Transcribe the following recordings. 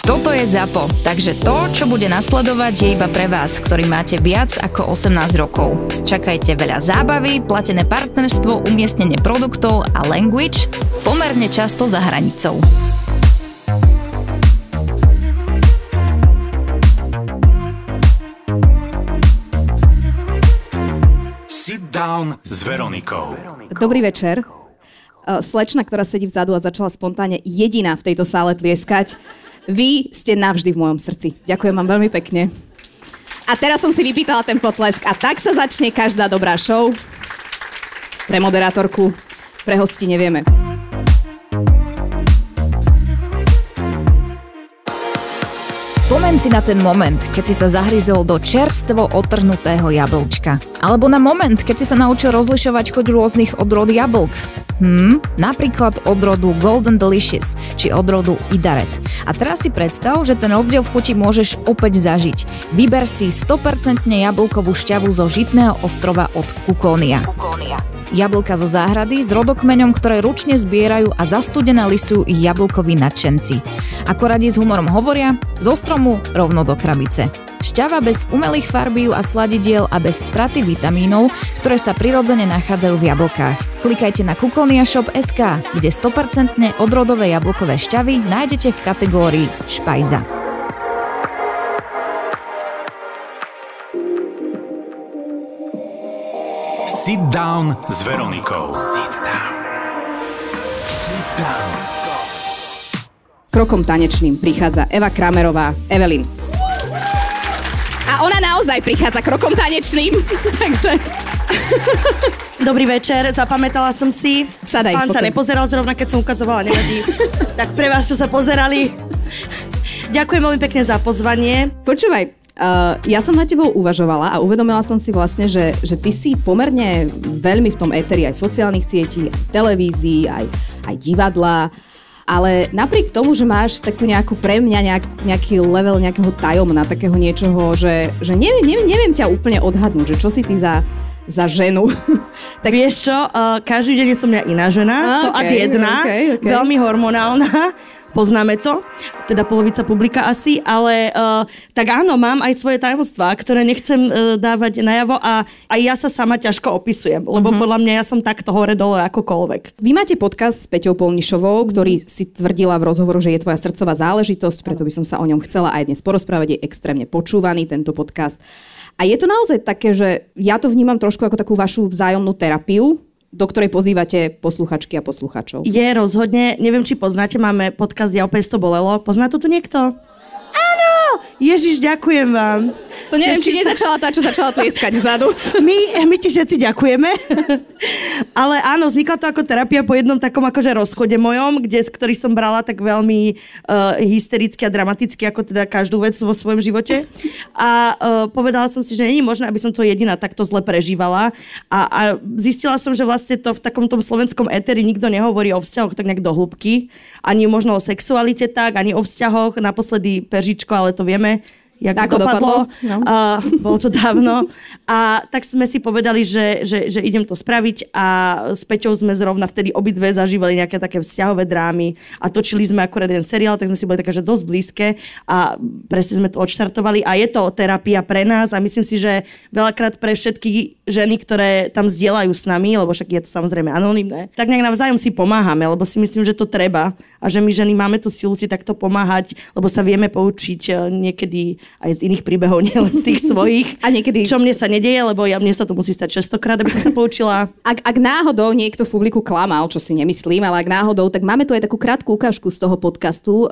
Toto je ZAPO, takže to, čo bude nasledovať, je iba pre vás, ktorý máte viac ako 18 rokov. Čakajte veľa zábavy, platené partnerstvo, umiestnenie produktov a language pomerne často za hranicou. Sit down s Veronikou. Dobrý večer. Slečna, ktorá sedí vzadu a začala spontánne jediná v tejto sále tlieskať. Vy ste navždy v mojom srdci. Ďakujem vám veľmi pekne. A teraz som si vypýtala ten potlesk a tak sa začne každá dobrá show. Pre moderátorku, pre hostí nevieme. Spomeň si na ten moment, keď si sa zahryzol do čerstvo otrhnutého jablčka. Alebo na moment, keď si sa naučil rozlišovať chuť rôznych odrôd jablk. Napríklad odrodu Golden Delicious, či odrodu Idaret. A teraz si predstav, že ten rozdiel v chuti môžeš opäť zažiť. Vyber si 100% jablkovú šťavu zo Žitného ostrova od Kukónia. Jablka zo záhrady s rodokmeňom, ktoré ručne zbierajú a zastudené lisujú ich jablkoví nadšenci. Ako radi s humorom hovoria, zo stromu rovno do krabice. Šťava bez umelých farbív a sladidiel a bez straty vitamínov, ktoré sa prirodzene nachádzajú v jablkách. Klikajte na kukoniashop.sk, kde 100% odrodové jablkové šťavy nájdete v kategórii Špajza. Sit down s Veronikou. Sit down. Sit down. Krokom tanečným prichádza Eva Kramerová, Evelyn. A ona naozaj prichádza krokom tanečným, takže... Dobrý večer, zapamätala som si. Sadaj, Pán potom. sa nepozeral zrovna, keď som ukazovala, nevadí. Tak pre vás, čo sa pozerali. Ďakujem veľmi pekne za pozvanie. Počúvaj, ja som na tebou uvažovala a uvedomila som si vlastne, že ty si pomerne veľmi v tom éteri aj sociálnych sietí, aj televízií, aj divadla, ale napriek tomu, že máš takú nejakú pre mňa nejaký level nejakého tajomna, takého niečoho, že neviem ťa úplne odhadnúť, že čo si ty za ženu. Tak... Vieš čo, každý deň som ja iná žena, to ad jedna, okay. Veľmi hormonálna. Poznáme to, teda polovica publika asi, ale tak áno, mám aj svoje tajomstvá, ktoré nechcem dávať najavo a ja sa sama ťažko opisujem, lebo podľa mňa ja som takto hore-dole akokoľvek. Vy máte podcast s Peťou Polnišovou, ktorý si tvrdila v rozhovoru, že je tvoja srdcová záležitosť, preto by som sa o ňom chcela aj dnes porozprávať, je extrémne počúvaný tento podcast. A je to naozaj také, že ja to vnímam trošku ako takú vašu vzájomnú terapiu, do ktorej pozývate posluchačky a posluchačov. Je rozhodne, neviem, či poznáte, máme podcast Ja opäť to bolelo. Pozná to tu niekto? Áno! Ježiš, ďakujem vám. To neviem, či nezačala tá, čo začala tlieskať vzadu. My ti všetci ďakujeme. Ale áno, vznikla to ako terapia po jednom takom akože rozchode mojom, ktorý som brala tak veľmi hystericky a dramaticky, ako teda každú vec vo svojom živote. A povedala som si, že nie je možné, aby som to jediná takto zle prežívala. A zistila som, že vlastne to v takom tom slovenskom éteri nikto nehovorí o vzťahoch tak nejak do hĺbky. Ani možno o sexualite tak, ani o vzťahoch. Naposledy Pežičko, ale to vieme, jak to dopadlo. No. Bolo to dávno. A tak sme si povedali, že idem to spraviť a s Peťou sme zrovna vtedy obidve zažívali nejaké také vzťahové drámy a točili sme akorát jeden seriál, tak sme si boli také, že dosť blízke a presne sme to odštartovali a je to terapia pre nás a myslím si, že veľakrát pre všetky ženy, ktoré tam zdieľajú s nami, lebo však je to samozrejme anonymné, tak nejak navzájom si pomáhame, lebo si myslím, že to treba a že my ženy máme tú silu si takto pomáhať, lebo sa vieme poučiť niekedy aj z iných príbehov, nielen z tých svojich. A niekedy... Čo mne sa nedieje, lebo mne sa to musí stať 600-krát, aby som sa poučila. Ak náhodou niekto v publiku klamal, čo si nemyslím, ale ak náhodou, tak máme tu aj takú krátku ukážku z toho podcastu.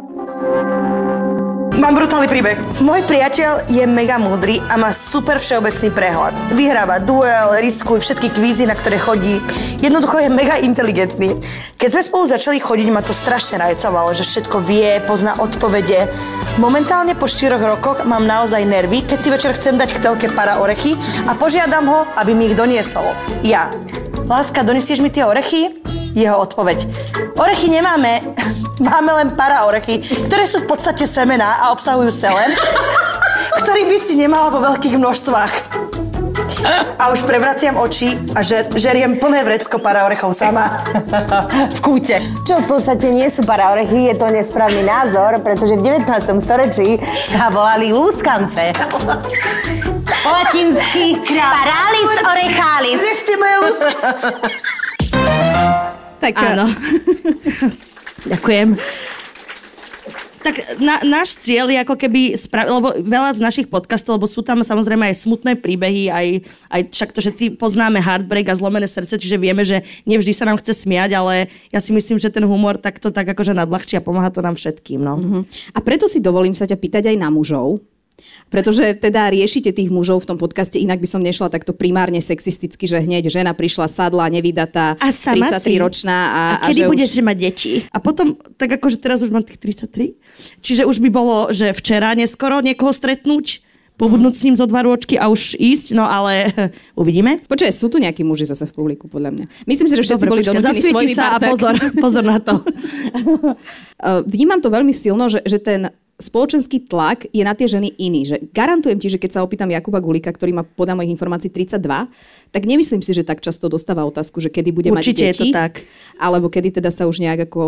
Mám brutálny príbeh. Môj priateľ je mega múdry a má super všeobecný prehľad. Vyhráva duel, riskuj, všetky kvízy, na ktoré chodí. Jednoducho je mega inteligentný. Keď sme spolu začali chodiť, ma to strašne rajcovalo, že všetko vie, pozná odpovede. Momentálne po 4 rokoch mám naozaj nervy, keď si večer chcem dať k telke para orechy a požiadam ho, aby mi ich doniesol. Ja. Láska, donesieš mi tie orechy? Jeho odpoveď. Orechy nemáme, máme len para orechy, ktoré sú v podstate semená a obsahujú selen, ktorý by si nemala vo veľkých množstvách. A už prevraciam oči a žeriem plné vrecko paraorechov sama. V kúte. Čo v podstate nie sú paraorechy, je to nesprávny názor, pretože v 19. storočí sa volali lúskance. Po latinsky paralis orechalis. Kde ste moje lúskance? Tak áno. Ďakujem. Tak náš cieľ je ako keby lebo veľa z našich podcastov, lebo sú tam samozrejme aj smutné príbehy, aj však to všetci poznáme heartbreak a zlomené srdce, čiže vieme, že nevždy sa nám chce smiať, ale ja si myslím, že ten humor takto tak akože nadľahčí a pomáha to nám všetkým. No. A preto si dovolím sa ťa pýtať aj na mužov. Pretože teda riešite tých mužov v tom podcaste, inak by som nešla takto primárne sexisticky, že hneď žena prišla sadla, nevydatá, 33-ročná. A kedy budeš mať deti? A potom, tak akože teraz už mám tých 33, čiže už by bolo, že včera neskoro niekoho stretnúť, pobudnúť s ním zo 2 rôčky a už ísť, no ale uvidíme. Počkaj, sú tu nejakí muži zase v publiku, podľa mňa. Myslím si, že všetci boli donútení svojimi partnerkami. Pozor na to. Vnímam to veľmi silno, že ten spoločenský tlak je na tie ženy iný. Že garantujem ti, že keď sa opýtam Jakuba Gulika, ktorý má podľa mojich informácií 32, tak nemyslím si, že tak často dostáva otázku, že kedy bude mať deti. Určite je to tak. Alebo kedy teda sa už nejak ako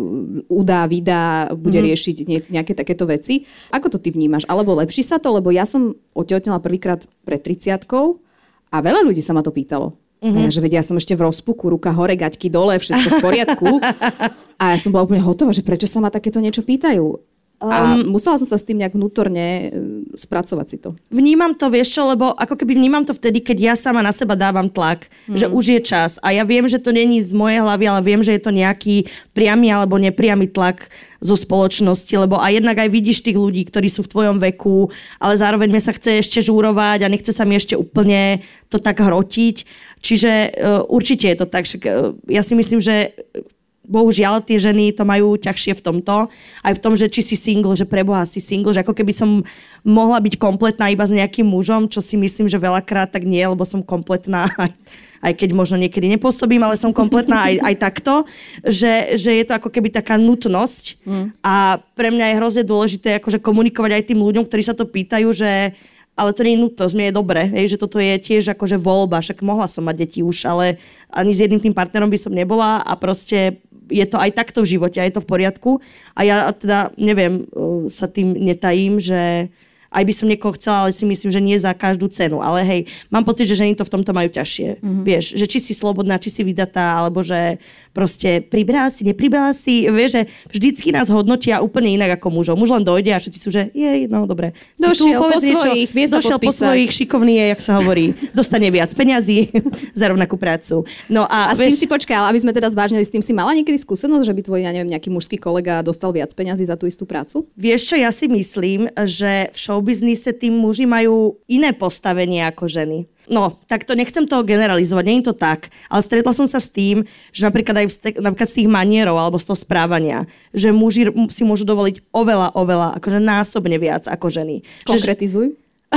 vydá, bude riešiť nejaké takéto veci. Ako to ty vnímaš? Alebo lepší sa to? Lebo ja som otehotnela prvýkrát pred 30-kou a veľa ľudí sa ma to pýtalo. A ja, že vedia, ja som ešte v rozpuku, ruka hore, gaťky dole, všetko v poriadku. A ja som bola úplne hotová, že prečo sa ma takéto niečo pýtajú. A musela som sa s tým nejak vnútorne spracovať si to. Vnímam to, vieš čo, lebo ako keby vnímam to vtedy, keď ja sama na seba dávam tlak, že už je čas. A ja viem, že to není z mojej hlavy, ale viem, že je to nejaký priamy alebo nepriamy tlak zo spoločnosti, lebo aj jednak aj vidíš tých ľudí, ktorí sú v tvojom veku, ale zároveň mi sa chce ešte žúrovať a nechce sa mi ešte úplne to tak hrotiť. Čiže určite je to tak. Ja si myslím, že bohužiaľ, tie ženy to majú ťažšie v tomto. Aj v tom, že či si single, že preboha si single, že ako keby som mohla byť kompletná iba s nejakým mužom, čo si myslím, že veľakrát tak nie, lebo som kompletná, aj keď možno niekedy nepôsobím, ale som kompletná aj takto, že je to ako keby taká nutnosť. A pre mňa je hrozne dôležité akože komunikovať aj tým ľuďom, ktorí sa to pýtajú, že ale to nie je nutnosť, mne je dobre, že toto je tiež akože voľba, však mohla som mať deti už, ale ani s jedným tým partnerom by som nebola a proste je to aj takto v živote a je to v poriadku. A ja teda, neviem, sa tým netajím, že aj by som niekoho chcela, ale si myslím, že nie za každú cenu. Ale hej, mám pocit, že ženy to v tomto majú ťažšie. Vieš, že či si slobodná, či si vydatá, alebo že proste pribrala si, nepribrala si. Vieš, že vždycky nás hodnotia úplne inak ako mužov. Muž len dojde a všetci sú, že jej, no dobre. Došiel po svojich, vie sa podpísať. Došiel po svojich, šikovný je, jak sa hovorí. Dostane viac peňazí za rovnakú prácu. No a s tým si počkaj, ale aby sme teda zvážnili, s tým si mala niekedy skúsenosť, že by tvoj, ja neviem, nejaký mužský kolega dostal viac peňazí za tú istú prácu? Vieš čo, ja si myslím, že v biznise tým muži majú iné postavenie ako ženy. No, tak to nechcem toho generalizovať, nie je to tak. Ale stretla som sa s tým, že napríklad aj napríklad z tých manierov alebo z toho správania, že muži si môžu dovoliť oveľa, akože násobne viac ako ženy. Konkretizuj.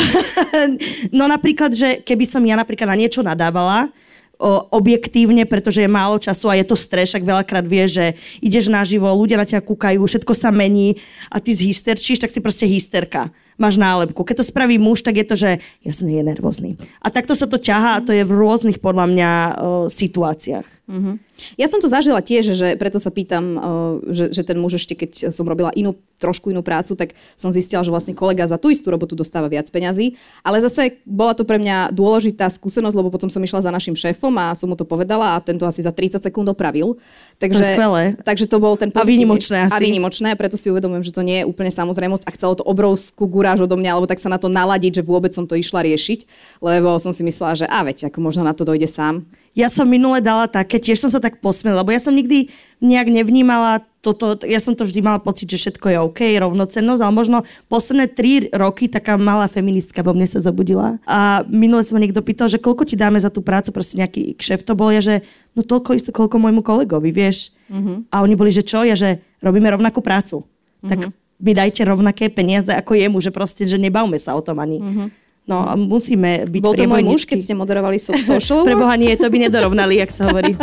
No napríklad, že keby som ja napríklad na niečo nadávala, objektívne, pretože je málo času a je to stres, však veľakrát vieš, že ideš naživo, ľudia na ťa kúkajú, všetko sa mení a ty zhysterčíš, tak si proste hysterka. Máš nálepku. Keď to spraví muž, tak je to, že jasne je nervózny. A takto sa to ťahá a to je v rôznych, podľa mňa, situáciách. Ja som to zažila tiež, že preto sa pýtam, že ten muž ešte, keď som robila trošku inú prácu, tak som zistila, že vlastne kolega za tú istú robotu dostáva viac peňazí. Ale zase bola to pre mňa dôležitá skúsenosť, lebo potom som išla za našim šéfom a som mu to povedala a tento asi za 30 sekúnd opravil. Takže to bol ten pozitívny. A výnimočné, preto si uvedomujem, že to nie je úplne samozrejmosť a chcelo to obrovskú guráž odo mňa, alebo tak sa na to naladiť, že vôbec som to išla riešiť, lebo som si myslela, že veď, ako možno na to dojde sám. Ja som minule dala také, tiež som sa tak posmiela, lebo ja som nikdy nejak nevnímala toto, ja som to vždy mala pocit, že všetko je OK, rovnocennosť, ale možno posledné 3 roky taká malá feministka vo mne sa zobudila. A minule sa ma niekto pýtal, že koľko ti dáme za tú prácu, proste nejaký kšeft to bol, ja že no toľko isto, koľko môjmu kolegovi, vieš. A oni boli, že čo? Ja že robíme rovnakú prácu. Tak mi dajte rovnaké peniaze ako jemu, že proste, že nebavme sa o tom ani. No a musíme byť priebojníčky. Bol to môj muž, keď ste moderovali Social Awards? Preboha nie, to by nedorovnali, jak sa hovorí.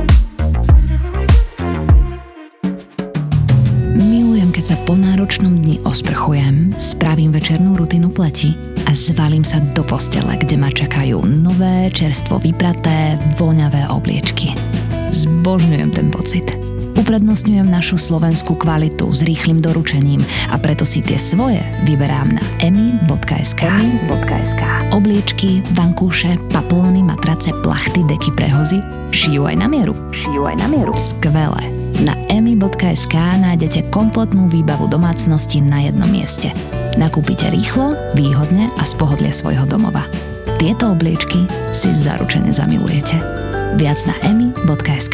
Milujem, keď sa po náročnom dni rány osprchujem, spravím večernú rutinu pleti a zvalím sa do postele, kde ma čakajú nové, čerstvo vypraté, voňavé obliečky. Zbožňujem ten pocit. Uprednostňujem našu slovenskú kvalitu s rýchlym doručením a preto si tie svoje vyberám na emi.sk. Obliečky, vankúše, paplóny, matrace, plachty, deky, prehozy šijú aj na mieru. Skvelé. Na emi.sk nájdete kompletnú výbavu domácnosti na jednom mieste. Nakúpite rýchlo, výhodne a z pohodlia svojho domova. Tieto obliečky si zaručene zamilujete. Viac na emi.sk.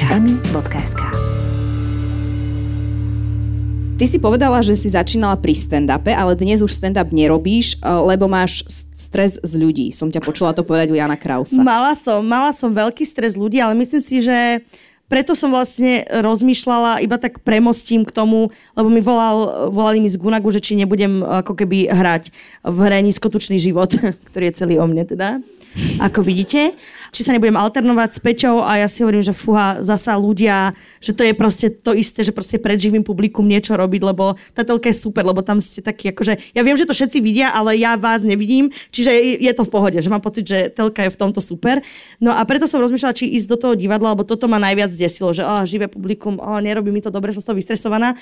Ty si povedala, že si začínala pri stand-upe, ale dnes už stand-up nerobíš, lebo máš stres z ľudí. Som ťa počula to povedať u Jana Krausa. Mala som veľký stres ľudí, ale myslím si, že preto som vlastne rozmýšľala, iba tak premostím k tomu, lebo mi volali mi z Gunagu, že či nebudem ako keby hrať v hre Nízkotučný život, ktorý je celý o mne teda. Ako vidíte, či sa nebudem alternovať s Peťou a ja si hovorím, že fúha, zasa ľudia, že to je proste to isté, že proste pred živým publikum niečo robiť, lebo tá telka je super, lebo tam ste takí akože, ja viem, že to všetci vidia, ale ja vás nevidím, čiže je to v pohode, že mám pocit, že telka je v tomto super. No a preto som rozmýšľala, či ísť do toho divadla, lebo toto ma najviac desilo, že živé publikum, nerobí mi to dobre, som z toho vystresovaná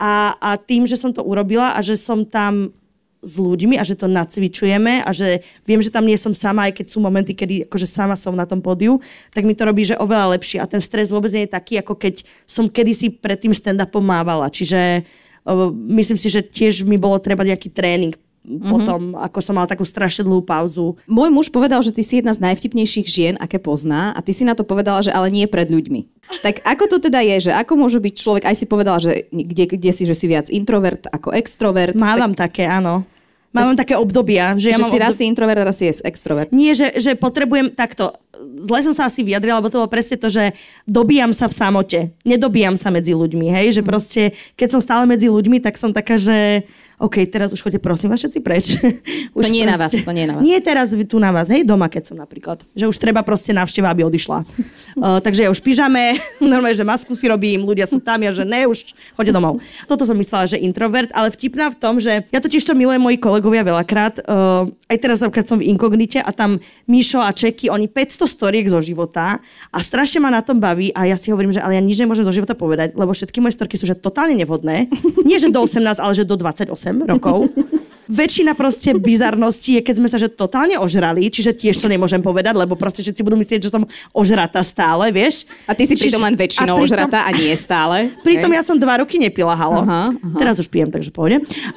a tým, že som to urobila a že som tam s ľuďmi a že to nacvičujeme a že viem, že tam nie som sama, aj keď sú momenty, kedy akože sama som na tom pódiu, tak mi to robí, že oveľa lepšie a ten stres vôbec nie je taký, ako keď som kedysi pred tým stand-upom mávala. Čiže myslím si, že tiež mi bolo treba nejaký tréning potom, ako som mala takú strašne dlhú pauzu. Môj muž povedal, že ty si jedna z najvtipnejších žien, aké pozná, a ty si na to povedala, že ale nie pred ľuďmi. Tak ako to teda je, že ako môže byť človek, aj si povedala, že kde si, že si viac introvert ako extrovert. Mávam také, áno. Mám také obdobia. Že si raz si introvert, raz si extrovert. Nie, že potrebujem takto. Zle som sa asi vyjadrila, lebo to bolo presne to, že dobíjam sa v samote. Nedobíjam sa medzi ľuďmi, hej? Že proste, keď som stále medzi ľuďmi, tak som taká, že OK, teraz už choďte prosím vás všetci preč. Už to nie je na vás, to nie je na vás. Nie teraz tu na vás, hej, doma, keď som napríklad. Že už treba proste návšteva, aby odišla. Takže ja už pyžame, normálne, že masku si robím, ľudia sú tam, ja že ne, už choďte domov. Toto som myslela, že introvert, ale vtipná v tom, že ja totiž to milujem moji kolegovia veľakrát, aj teraz napríklad som v Inkognite a tam Míšo a Čeky, oni 500 storiek zo života a strašne ma na tom baví a ja si hovorím, že ale ja nič nemôžem zo života povedať, lebo všetky moje storky sú že totálne nevhodné. Nie, že do 18, ale že do 28 rokov. Väčšina proste bizarností je, keď sme sa že totálne ožrali, čiže tiež to nemôžem povedať, lebo proste všetci budú myslieť, že som ožratá stále, vieš. A ty si pritom len väčšinou ožratá a nie stále. Pritom ja som 2 roky nepila, halo. Aha. Teraz už pijem, takže pohode.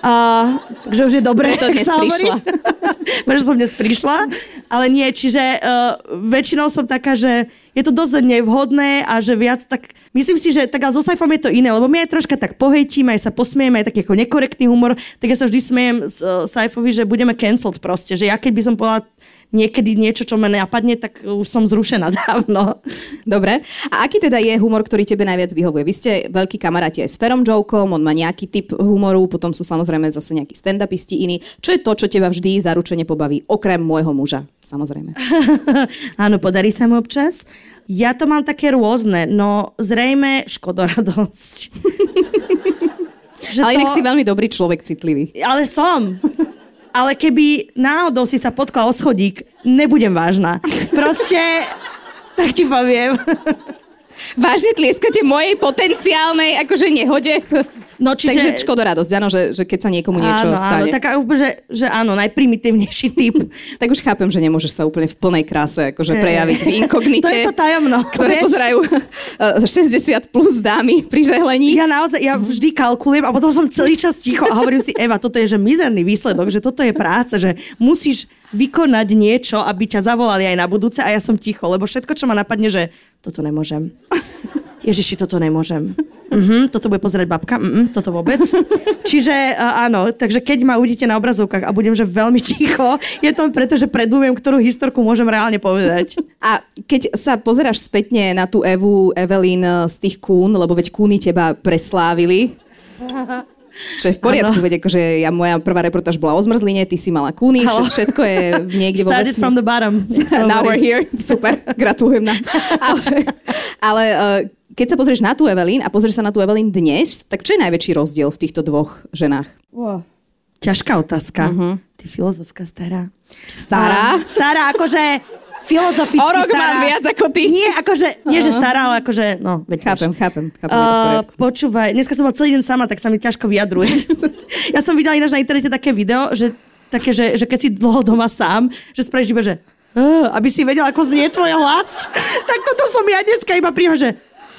Takže už je dobré. Preto dnes prišla. Pretože som dnes prišla, ale nie, čiže väčšinou som taká, že je to dosť nevhodné a že viac tak... Myslím si, že tak ale so Saifom je to iné, lebo my aj troška tak pohejtíme, aj sa posmieme, aj taký ako nekorektný humor, tak ja sa vždy smejem s Saifovi, že budeme cancelled proste, že ja keď by som povedala niekedy niečo, čo ma napadne, tak už som zrušená dávno. Dobre. A aký teda je humor, ktorý tebe najviac vyhovuje? Vy ste veľkí kamaráti aj s Ferom Jokom, on má nejaký typ humoru, potom sú samozrejme zase nejakí stand-upisti iní. Čo je to, čo teba vždy zaručene pobaví, okrem môjho muža, samozrejme? Áno, podarí sa mu občas. Ja to mám také rôzne, no zrejme škodoradosť. Ale inak si veľmi dobrý človek, citlivý. Ale som. Ale keby náhodou si sa potkla o schodík, nebudem vážna. Proste, tak ti poviem. Vážne tlieskate mojej potenciálnej akože nehode? No, čiže... Takže škodoradosť, áno, že keď sa niekomu niečo stane. Áno, taká úplne, že áno, najprimitívnejší typ. Tak už chápem, že nemôžeš sa úplne v plnej kráse akože prejaviť v Inkognite. To je to tajomno. Ktoré pozerajú 60 plus dámy pri žehlení. Ja naozaj, ja vždy kalkulujem a potom som celý čas ticho a hovorím si, Eva, toto je že mizerný výsledok, že toto je práca, že musíš vykonať niečo, aby ťa zavolali aj na budúce a ja som ticho, lebo všetko, čo ma napadne, že toto nemôžem. Ježiši, toto nemôžem. Toto bude pozerať babka, toto vôbec. Čiže áno, takže keď ma uvidíte na obrazovkách a budem že veľmi ticho, je to preto, že predúviem, ktorú historku môžem reálne povedať. A keď sa pozeráš spätne na tú Evelyn z tých kún, lebo veď kúny teba preslávili, čo je v poriadku, veď akože moja prvá reportáž bola o zmrzline, ty si mala kúny, všetko je niekde vo vesmíru. Started from the bottom. Now we're here. Super, gratulujem nám. Ale keď sa pozrieš na tú Evelyn a pozrieš sa na tú Evelyn dnes, tak čo je najväčší rozdiel v týchto dvoch ženách? ťažká otázka. Ty filozofka stará. Stará? Stará, akože filozoficky O rok stará. mám viac ako ty. Nie, akože, nie že stará, ale akože, no, veď Chápem, je to v poriadku. Počúvaj, dneska som bola celý deň sama, tak sa mi ťažko vyjadruje. Ja som videla ináč na internete také video, že keď si dlho doma sám, že spravíš iba, že aby si vedel, ako znie tvoj hlas. Tak toto som ja dneska iba príjma, že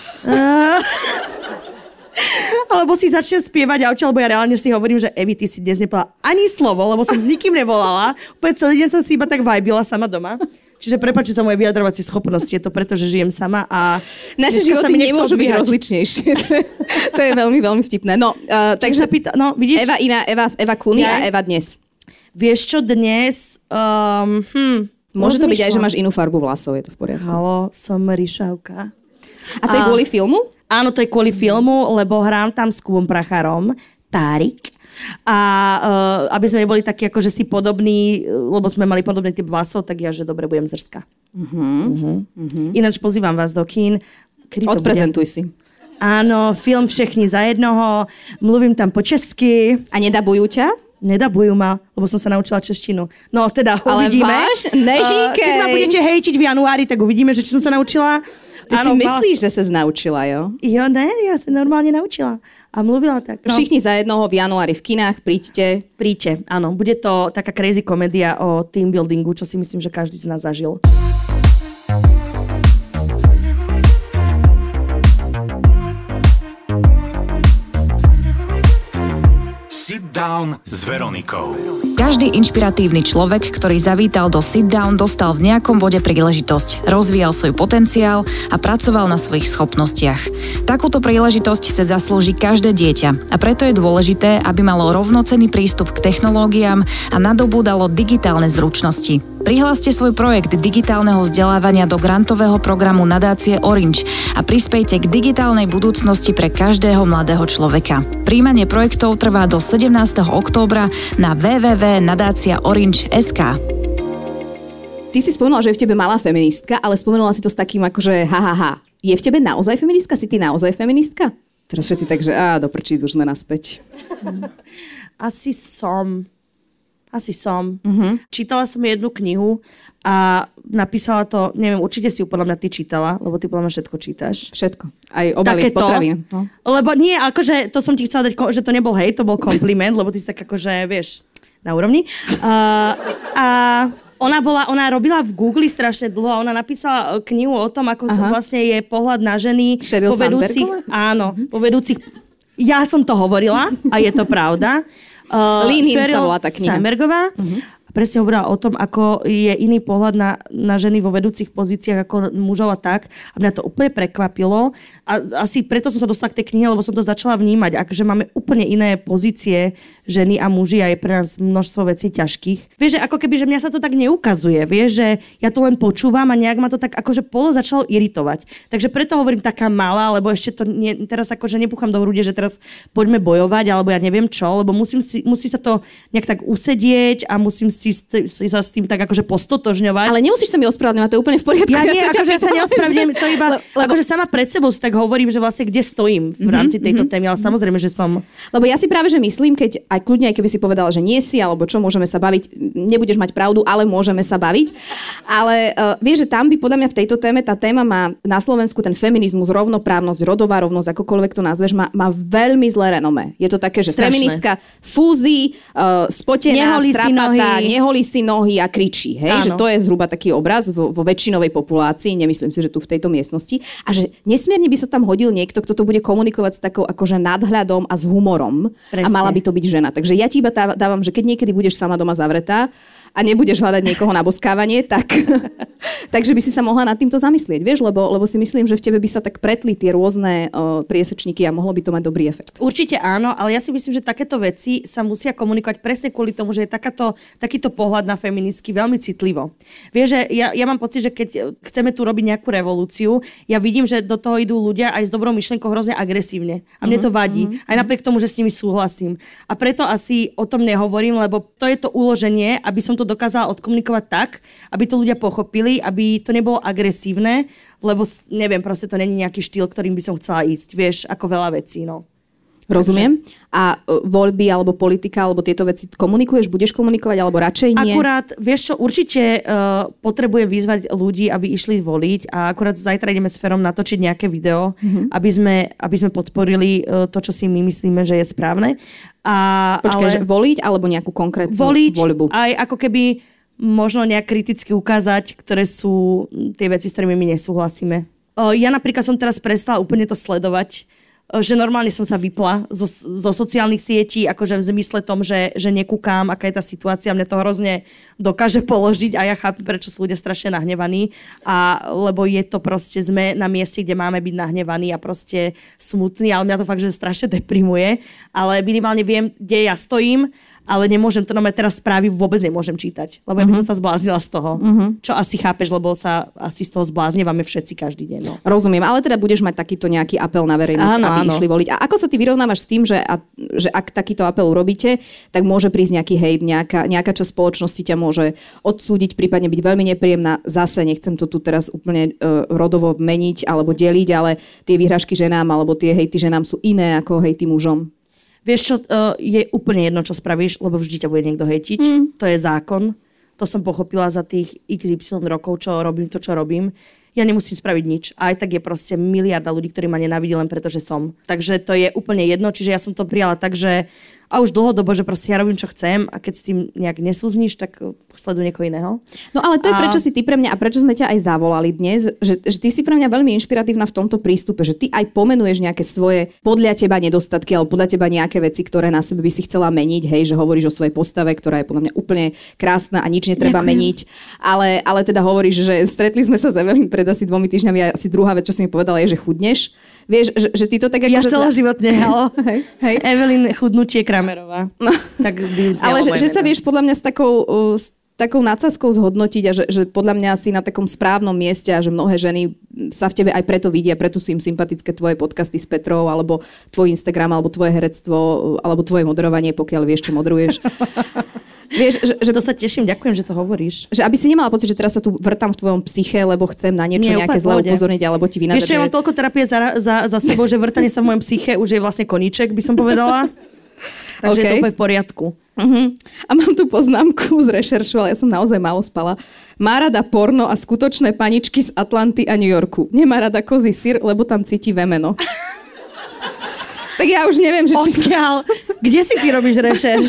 alebo si začne spievať auto, lebo ja reálne si hovorím, že Evi, ty si dnes nepovedala ani slovo, lebo som s nikým nevolala. Úplne celý deň som si iba tak vibila sama doma. Čiže prepáč za moje vyjadrovacie schopnosti, je to preto, že žijem sama a... Naše životy nemôžu byť rozličnejšie. To je veľmi, veľmi vtipné. No, takže vidíš? Eva Kuny a Eva dnes. Vieš čo, dnes... Môže to byť aj, že máš inú farbu vlasov, je to v poriadku. Halo, som Ryšavka. A to je kvôli filmu? Áno, to je kvôli filmu, lebo hrám tam s Kubom Pracharom, Tárik. A aby sme boli takí akože si podobní, lebo sme mali podobný typ vlasov, tak ja, že dobre, budem zrstka. Ináč pozývam vás do kín. Odprezentuj si. Áno, film Všichni za jednoho, mluvím tam po česky. A nedabujú ťa? Nedabujú ma, lebo som sa naučila češtinu. No teda uvidíme. Ale váš? Nežíkej. Keď ma budete hejtiť v januári, tak uvidíme, že či som sa naučila. Ty si myslíš, že sa naučila, jo? Jo, ne, ja sa normálne naučila. A mluvila tak. No. Všichni za jednoho v januári v kinách, príďte. Príďte, áno. Bude to taká crazy komédia o team buildingu, čo si myslím, že každý z nás zažil. Sit down s Veronikou. Každý inšpiratívny človek, ktorý zavítal do Sit Down, dostal v nejakom bode príležitosť, rozvíjal svoj potenciál a pracoval na svojich schopnostiach. Takúto príležitosť sa zaslúži každé dieťa a preto je dôležité, aby malo rovnocenný prístup k technológiám a nadobúdalo digitálne zručnosti. Prihláste svoj projekt digitálneho vzdelávania do grantového programu nadácie Orange a prispejte k digitálnej budúcnosti pre každého mladého človeka. Prijímanie projektov trvá do 17. októbra na www.nadáciaorange.sk. Ty si spomenula, že je v tebe malá feministka, ale spomenula si to s takým akože ha. Je v tebe naozaj feministka? Si ty naozaj feministka? Teraz všetci tak, že do prčí, už sme naspäť. Asi som. Čítala som jednu knihu a napísala to, neviem, určite si ju podľa mňa ty čítala, lebo ty podľa mňa všetko čítaš. Všetko. Aj obaly potravín. No. Lebo nie, akože to som ti chcela dať, že to nebol hejt, to bol kompliment, lebo ty si tak akože, vieš, na úrovni. Ona robila v Google strašne dlho a ona napísala knihu o tom, ako vlastne je pohľad na ženy po vedúcich. Ja som to hovorila a je to pravda. Línin sa volá tá kniha. Samergová. Presne hovorila o tom, ako je iný pohľad na ženy vo vedúcich pozíciách ako mužov a tak. A mňa to úplne prekvapilo. A asi preto som sa dostala k tej knihe, lebo som to začala vnímať. Akože máme úplne iné pozície ženy a muži a je pre nás množstvo vecí ťažkých. Vieš, že ako keby, že mňa sa to tak neukazuje. Vieš, že ja to len počúvam a nejak ma to tak akože začalo iritovať. Takže preto hovorím taká malá, lebo ešte to teraz akože nepúcham do hrude, že teraz poďme bojovať, alebo ja neviem čo, lebo musí sa to nejak tak usedieť a musím si sa s tým tak akože postotožňovať. Ale nemusíš sa mi ospravedlňovať, to je úplne v poriadku. Ja nie, akože ja sa neospravedlňujem, to iba akože sama pred sebou si tak hovorím, že vlastne kde stojím v rámci tejto témy, ale samozrejme, že som... Lebo ja si práve, že myslím, keď aj kľudne, aj keby si povedala, že nie si, alebo čo, môžeme sa baviť, nebudeš mať pravdu, ale môžeme sa baviť. Ale vieš, že tam by podľa mňa v tejto téme, tá téma má na Slovensku ten feminizmus, rovnoprávnosť, rodová rovnosť, akokoľvek to nazveš, má veľmi zlé renomé. Je to také, že feministka fúzi, spotená, strapatá, neholí si nohy a kričí. Hej? Že to je zhruba taký obraz vo väčšinovej populácii, nemyslím si, že tu v tejto miestnosti. A že nesmierne by sa tam hodil niekto, kto to bude komunikovať s takou akože nadhľadom a s humorom. Presne. A mala by to byť žena. Takže ja ti iba dávam, že keď niekedy budeš sama doma zavretá a nebudeš hľadať niekoho na boskávanie, takže by si sa mohla nad týmto zamyslieť, vieš, lebo si myslím, že v tebe by sa tak pretli tie rôzne priesečníky a mohlo by to mať dobrý efekt. Určite áno, ale ja si myslím, že takéto veci sa musia komunikovať presne kvôli tomu, že je takýto pohľad na feministky veľmi citlivo. Vieš, že ja mám pocit, že keď chceme tu robiť nejakú revolúciu, ja vidím, že do toho idú ľudia aj s dobrou myšlienkou hrozne agresívne. A mne to vadí. Aj napriek tomu, že s nimi súhlasím. A preto asi o tom nehovorím, lebo to je to uloženie, aby som to dokázala odkomunikovať tak, aby to ľudia pochopili, aby to nebolo agresívne, lebo neviem, proste to není nejaký štýl, ktorým by som chcela ísť, vieš, ako veľa vecí, no. Rozumiem. A voľby alebo politika alebo tieto veci komunikuješ, budeš komunikovať alebo radšej nie? Akurát, vieš čo, určite potrebujem vyzvať ľudí, aby išli voliť a akurát zajtra ideme s Ferom natočiť nejaké video, aby sme podporili to, čo si my myslíme, že je správne. Počkaj, že voliť alebo nejakú konkrétnu voľbu? Aj ako keby možno nejak kriticky ukázať, ktoré sú tie veci, s ktorými my nesúhlasíme. Ja napríklad som teraz prestala úplne to sledovať, že normálne som sa vypla zo sociálnych sietí, akože v zmysle tom, že nekúkam, aká je tá situácia, mňa to hrozne dokáže položiť a ja chápem, prečo sú ľudia strašne nahnevaní, lebo je to proste, sme na mieste, kde máme byť nahnevaní a proste smutní, ale mňa to fakt, že strašne deprimuje, ale minimálne viem, kde ja stojím, ale nemôžem to teraz správy vôbec nemôžem čítať, lebo ja by som sa zbláznila z toho. Čo asi chápeš, lebo sa asi z toho zbláznevame všetci každý deň. No. Rozumiem, ale teda budeš mať takýto nejaký apel na verejnosť, aby išli voliť. A ako sa ty vyrovnávaš s tým, že ak takýto apel urobíte, tak môže prísť nejaký hejt, nejaká časť spoločnosti ťa môže odsúdiť, prípadne byť veľmi nepríjemná. Zase nechcem to tu teraz úplne rodovo meniť alebo deliť, ale tie výhražky ženám alebo tie hejty ženám sú iné ako hejty mužom. Vieš čo, je úplne jedno, čo spravíš, lebo vždy ťa bude niekto hejtiť. To je zákon. To som pochopila za tých XY rokov, čo robím to, čo robím. Ja nemusím spraviť nič. A aj tak je proste miliarda ľudí, ktorí ma nenávidí len preto, že som. Takže to je úplne jedno. Čiže ja som to prijala tak, že a už dlhodobo, že proste ja robím, čo chcem a keď s tým nejak nesúzniš, tak sleduj niekoho iného. No ale to je prečo si ty pre mňa a prečo sme ťa aj zavolali dnes, že ty si pre mňa veľmi inšpiratívna v tomto prístupe, že ty aj pomenuješ nejaké svoje podľa teba nedostatky alebo podľa teba nejaké veci, ktoré na sebe by si chcela meniť, hej, že hovoríš o svojej postave, ktorá je podľa mňa úplne krásna a nič netreba meniť, ale teda hovoríš, že stretli sme sa s Evelyn pred asi 2 týždňami a asi druhá vec, čo si mi povedala, je, že chudneš. Vieš, že ty to tak ako... Ja celoživotne, halo. Hej. Evelyn chudnutie Kramerová. No. Tak ale že sa vieš podľa mňa s takou nadsázkou zhodnotiť a že podľa mňa si na takom správnom mieste a že mnohé ženy sa v tebe aj preto vidia, preto sú im sympatické tvoje podcasty s Petrou alebo tvoj Instagram, alebo tvoje herectvo, alebo tvoje moderovanie, pokiaľ vieš, čo moderuješ. Vieš, že to sa teším, ďakujem, že to hovoríš. Že aby si nemala pocit, že teraz sa tu vrtám v tvojom psyche, lebo chcem na niečo nejaké zlé upozorniť, alebo ti vynadať. Vieš, ja mám toľko terapie za sebou, že vrtanie sa v mojom psyche už je vlastne koníček, by som povedala. Takže je to úplne v poriadku. A mám tu poznámku z rešeršu, ale ja som naozaj málo spala. Má rada porno a skutočné paničky z Atlanty a New Yorku. Nemá rada kozí syr, lebo tam cíti vemeno. Tak ja už neviem, že či... Kde si ty robíš rešerš?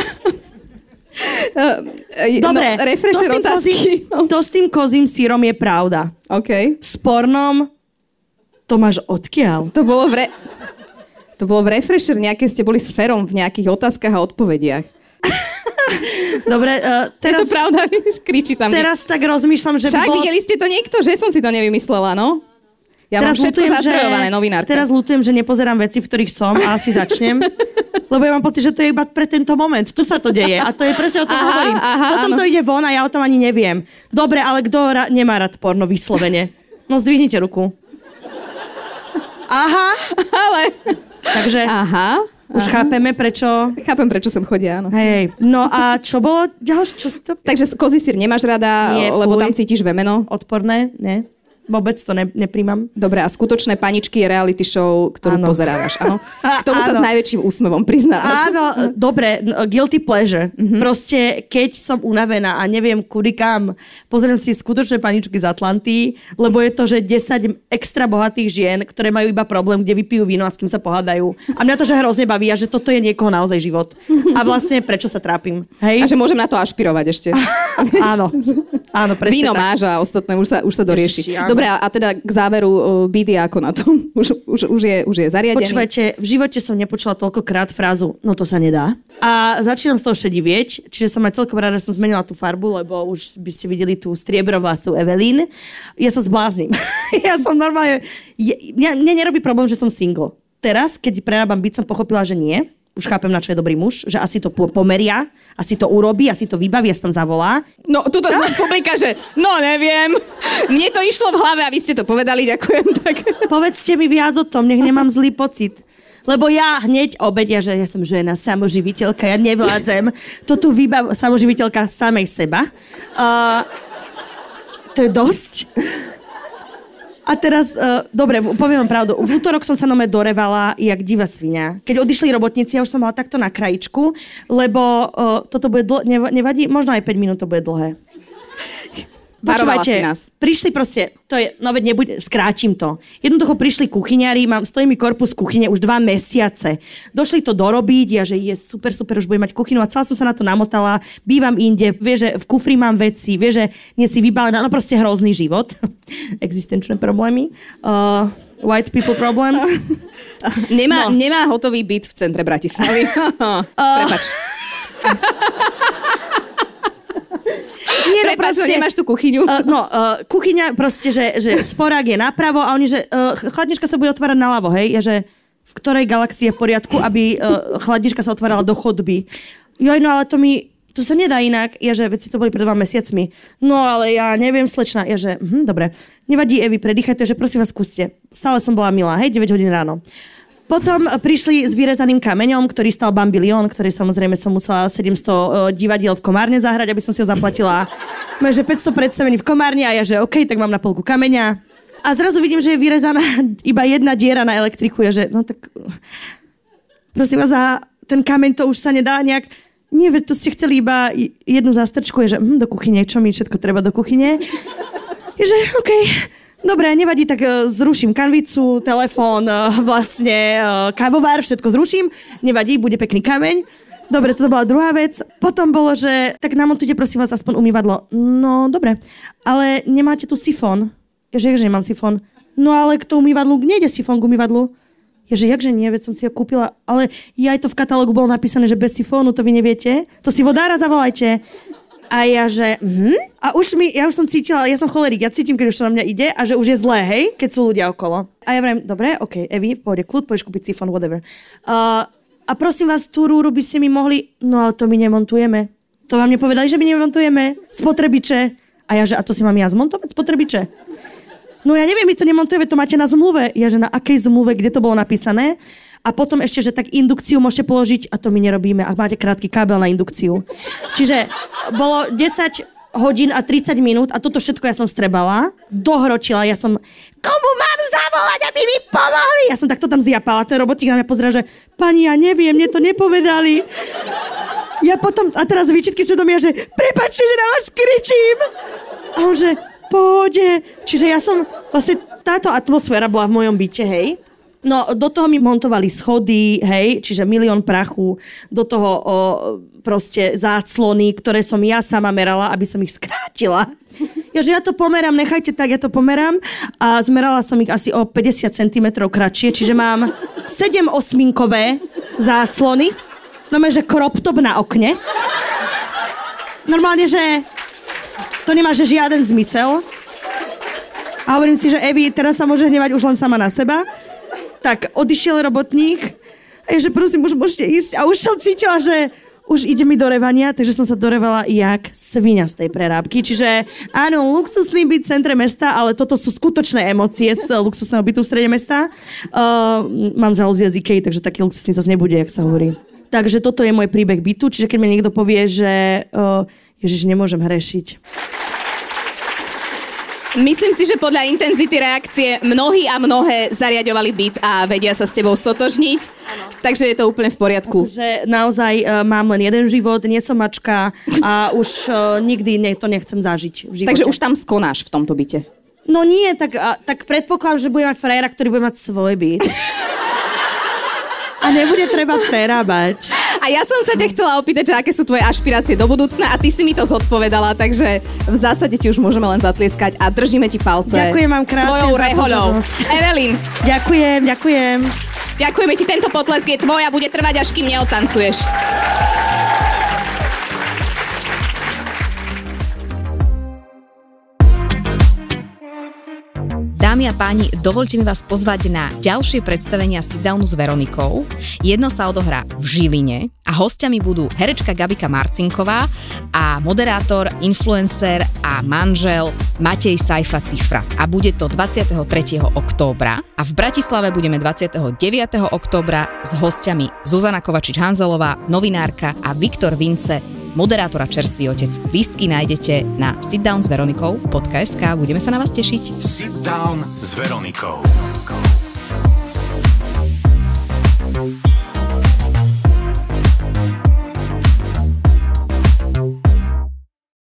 Dobre, to s tým kozím sírom je pravda. Okay. S pornom to máš odkiaľ? To bolo v Refresher, nejaké ste boli s Ferom v nejakých otázkach a odpovediach. Dobre, Je to teraz... pravda, kričí tam. Teraz tak rozmýšľam, že však videli ste to niekto, že som si to nevymyslela, no? Ja teraz mám všetko zastrojované, novinárka. Teraz ľutujem, že nepozerám veci, v ktorých som a asi začnem. Lebo ja mám pocit, že to je iba pre tento moment. Tu sa to deje. A to je presne o tom hovorím. Potom to ide von a ja o tom ani neviem. Dobre, ale kto nemá rád porno vyslovene? No zdvihnite ruku. Aha. Ale... Takže už chápeme, prečo... Chápem, prečo sem chodia, áno. Hej. No a čo bolo ďalšie? Čo si to... Takže kozí syr nemáš rada, lebo tam cítiš vemeno? Odporné? Nie. Vôbec to nepríjmam. Dobre, a skutočné paničky je reality show, ktorú pozerávaš, áno? K tomu sa s najväčším úsmevom priznávaš. Áno, dobre, guilty pleasure. Proste, keď som unavená a neviem kudy kam, pozriem si skutočné paničky z Atlanty, lebo je to, že 10 extra bohatých žien, ktoré majú iba problém, kde vypijú víno a s kým sa pohádajú. A mňa to, že hrozne baví a že toto je niekoho naozaj život. A vlastne, prečo sa trápim? Hej? A že môžem na to ašpirovať ešte. Áno, presne víno tak. Máš a ostatné už sa dorieši. Dobre, a teda k záveru BD ako na tom? Už je zariadený? Počúvajte, v živote som nepočula toľkokrát frázu, no to sa nedá. A začínam z toho šedivieť, čiže som aj celkom rada, že som zmenila tú farbu, lebo už by ste videli tú striebrovlasú Evelyn. Ja sa zbláznim. Ja som normálne... Mne nerobí problém, že som single. Teraz, keď prerábam byť, som pochopila, že nie. Už chápem, na čo je dobrý muž, že asi to pomeria, asi to urobí, asi to vybaví, asi tam zavolá. No, tuto publika, že no neviem, mne to išlo v hlave a vy ste to povedali, ďakujem. Tak. Povedzte mi viac o tom, nech nemám zlý pocit. Lebo ja hneď obedia, že ja som žena, samoživiteľka, ja nevládzem. To tu samoživiteľka samej seba. To je dosť. A teraz, dobre, poviem vám pravdu. V útorok som sa dorevala jak divá svinia. Keď odišli robotníci, ja už som mala takto na krajičku, lebo toto bude nevadí, možno aj 5 minút to bude dlhé. Počúvajte, prišli proste, to je, no veď nebude, skrátim to. Jednoducho prišli kuchyňári, stojí mi korpus kuchyne už 2 mesiace. Došli to dorobiť, ja že je super, už budem mať kuchynu a celá som sa na to namotala, bývam inde, vie, že v kufri mám veci, vie, že nie si vybalená, no proste hrozný život. Existenčné problémy. White people problems. Nemá hotový byt v centre Bratislavy. Prepač. Nie, prepáč, nemáš tú kuchyňu. Kuchyňa proste, že sporák je napravo a oni, že chladnička sa bude otvárať naľavo, hej? Ja, že v ktorej galaxii je v poriadku, aby chladnička sa otvárala do chodby. Joj, no ale to sa nedá inak. Ja, že veci to boli pred 2 mesiacmi. No ale ja neviem, slečna. Ja, že dobre. Nevadí, Evi, predýchajte, že prosím vás, skúste. Stále som bola milá, hej? 9 hodín ráno. Potom prišli s vyrezaným kameňom, ktorý stal bambilión, ktorý samozrejme som musela 700 divadiel v Komárne zahrať, aby som si ho zaplatila. Že 500 predstavení v Komárne a ja, že OK, tak mám na polku kameňa. A zrazu vidím, že je vyrezaná iba jedna diera na elektriku. Ja, že no tak prosím vás, za ten kameň to už sa nedá nejak... Nie, veď to ste chceli iba jednu zástrčku. Je, že do kuchyne, čo mi všetko treba do kuchyne. Je, že OK... Dobre, nevadí, tak zruším kanvicu, telefón, vlastne kávovár, všetko zruším. Nevadí, bude pekný kameň. Dobre, toto bola druhá vec. Potom bolo, že tak namontujte prosím vás aspoň umývadlo. No, dobre, ale nemáte tu sifón. Ježe, nemám sifón. No ale k tomu umývadlu nejde sifón k umývadlu. Ježe, jakže nie, veď som si ho kúpila. Ale aj to v katalógu bolo napísané, že bez sifónu, to vy neviete. To si vodára zavolajte. A ja, že A ja už som cítila, ja som cholerik, ja cítim, keď už to na mňa ide a že už je zlé, hej, keď sú ľudia okolo. A ja vrem, dobre, OK, Evi, pôjde kľud, pôjdeš kúpiť sifón, whatever. A prosím vás, tú rúru by ste mi mohli, no ale to my nemontujeme. To vám nepovedali, že my nemontujeme spotrebiče. A ja, že a to si mám ja zmontovať spotrebiče? No ja neviem, my to nemontujeme, to máte na zmluve. Ja, že na akej zmluve, kde to bolo napísané? A potom ešte, že tak indukciu môžete položiť a to my nerobíme, ak máte krátky kábel na indukciu. Čiže bolo 10 hodín a 30 minút a toto všetko ja som strebala, dohrotila, ja som, komu mám zavolať, aby mi pomohli? Ja som takto tam zjapala, ten robotník na mňa pozerá, že pani, ja neviem, mne to nepovedali. Ja potom, a teraz výčitky svedomia, že prepáčte, že na vás kričím. A on, že pôjde. Čiže ja som, vlastne táto atmosféra bola v mojom byte, hej. No, do toho mi montovali schody, hej, čiže milión prachu, do toho proste záclony, ktoré som ja sama merala, aby som ich skrátila. Ja to pomerám, nechajte tak, ja to pomerám a zmerala som ich asi o 50 cm kratšie, čiže mám 7-osminkové záclony, že crop top na okne. Normálne, že to nemá že žiaden zmysel. A hovorím si, že Evi, teraz sa môže hnevať už len sama na seba. Tak odišiel robotník a ja, že prosím, už môžete ísť. A už som cítila, že už ide mi do revania, takže som sa dorevala jak svinia z tej prerábky. Čiže áno, luxusný byt v centre mesta, ale toto sú skutočné emócie z luxusného bytu v strede mesta. Mám žalúzie z IKEA, takže taký luxusný zase nebude, jak sa hovorí. Takže toto je môj príbeh bytu, čiže keď mi niekto povie, že Ježiš, nemôžem hrešiť. Myslím si, že podľa intenzity reakcie mnohí a mnohé zariaďovali byt a vedia sa s tebou stotožniť. Ano. Takže je to úplne v poriadku. Že naozaj mám len jeden život, nie som mačka a už nikdy to nechcem zažiť v živote. Takže už tam skonáš v tomto byte? No nie, tak predpokladám, že bude mať frajera, ktorý bude mať svoj byt. A nebude treba prerábať. A ja som sa ťa chcela opýtať, že aké sú tvoje ašpirácie do budúcna a ty si mi to zodpovedala, takže v zásade ti už môžeme len zatlieskať a držíme ti palce. Ďakujem vám krásne. S tvojou rehoľou. Evelyn. Ďakujem. Ďakujeme ti, tento potlesk je tvoj a bude trvať, až kým neotancuješ. Dámy a páni, dovoľte mi vás pozvať na ďalšie predstavenia Sit-downu s Veronikou. Jedno sa odohrá v Žiline a hostiami budú herečka Gabika Marcinková a moderátor, influencer a manžel Matej Sajfa Cifra. A bude to 23. októbra a v Bratislave budeme 29. októbra s hostiami Zuzana Kovačič-Hanzelová, novinárka a Viktor Vince, moderátora Čerstvý otec. Lístky nájdete na sitdownsveronikou.sk. Budeme sa na vás tešiť. Sit down s Veronikou.